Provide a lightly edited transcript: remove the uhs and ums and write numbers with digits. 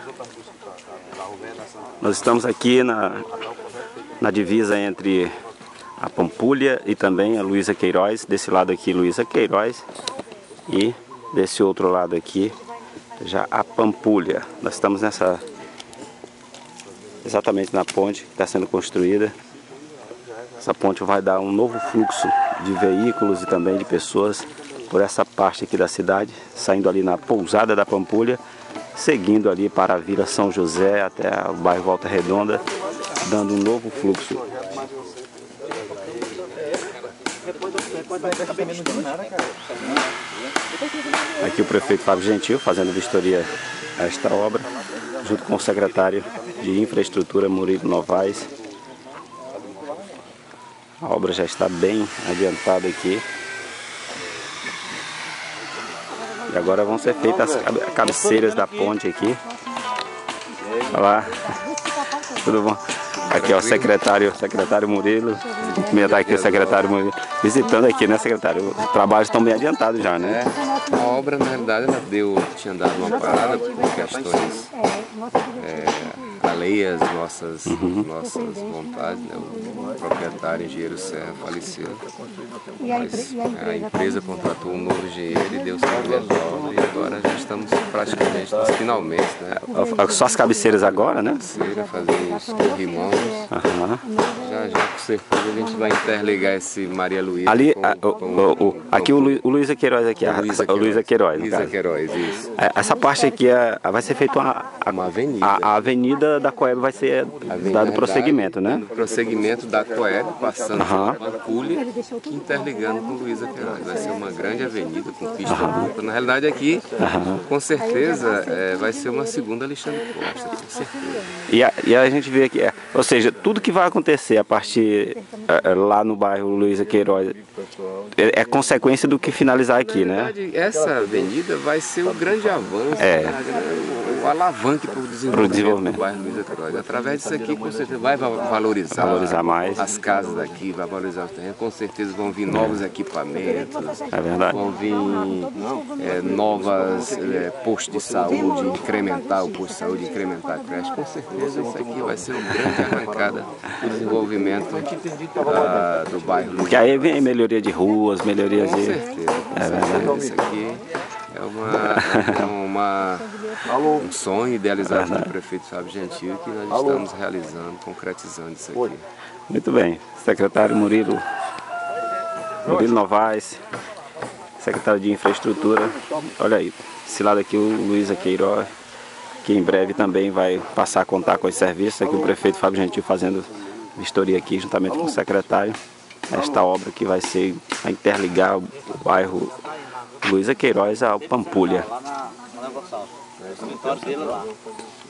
Nós estamos aqui na divisa entre a Pampulha e também a Luiza Queiroz. Desse lado aqui, Luiza Queiroz, e desse outro lado aqui, já a Pampulha. Nós estamos exatamente na ponte que está sendo construída. Essa ponte vai dar um novo fluxo de veículos e também de pessoas por essa parte aqui da cidade, saindo ali na Pousada da Pampulha, seguindo ali para a Vila São José até o bairro Volta Redonda, dando um novo fluxo. Aqui o prefeito Fábio Gentil fazendo vistoria a esta obra, junto com o secretário de Infraestrutura Murilo Novaes. A obra já está bem adiantada aqui. E agora vão ser feitas as cabeceiras da ponte aqui. Olha lá. Tudo bom? Aqui é o secretário Murilo. Cumprimentar aqui o secretário Murilo. Visitando aqui, né, secretário? Os trabalhos estão bem adiantados já, né? A obra, na realidade, ela tinha dado uma parada por questões alheias às nossas vontades, né? O proprietário, engenheiro Serra, faleceu. Mas a empresa contratou um novo engenheiro e deu seguimento à obra, e agora já estamos praticamente nos finalmente, né? Só as cabeceiras agora, né? Fazer os corrimãos. Já com certeza a gente vai interligar esse Maria Luísa. Ali, aqui o Luiza Queiroz aqui, o Luiza Queiroz, no caso. Luiza Queiroz, isso. Essa parte aqui vai ser feita uma avenida. A avenida da Coeb vai ser dado prosseguimento, né? Prosseguimento da Coeb, passando pela Pampulha, interligando com Luiza Queiroz. Vai ser uma grande avenida com pista dupla. Na realidade aqui, com certeza, vai ser uma segunda Alexandre Costa, com certeza. E a gente vê aqui, ou seja, tudo que vai acontecer a partir lá no bairro Luiza Queiroz é consequência do que finalizar aqui, né? Na verdade, essa avenida vai ser o grande avanço, o alavanque para o desenvolvimento do bairro Luiza Queiroz. Através disso aqui, com certeza, vai valorizar mais as casas daqui, vai valorizar os terrenos. Com certeza vão vir novos equipamentos, vão vir novas postos de saúde, incrementar o posto de saúde, incrementar a creche. Com certeza isso aqui vai ser uma grande arrancada do desenvolvimento do bairro Luiza. Porque aí vem melhoria de ruas, melhorias de... Com certeza, isso aqui é um sonho idealizado pelo prefeito Fábio Gentil, que nós estamos realizando, concretizando isso aqui. Muito bem. Secretário Murilo Novaes, secretário de Infraestrutura. Olha aí, esse lado aqui o Luiza Queiroz, que em breve também vai passar a contar com os serviços. Aqui o prefeito Fábio Gentil fazendo vistoria aqui, juntamente com o secretário. Esta obra que vai interligar o bairro Luiza Queiroz ao Pampulha.